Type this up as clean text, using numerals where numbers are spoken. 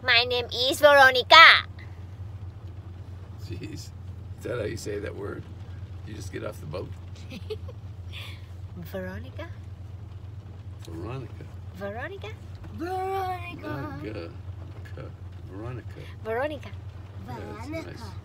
My name is Veronica. Jeez, is that how you say that word? You just get off the boat? Veronica. Veronica. Veronica. Veronica. Veronica. Veronica. Veronica. Yeah, that's nice.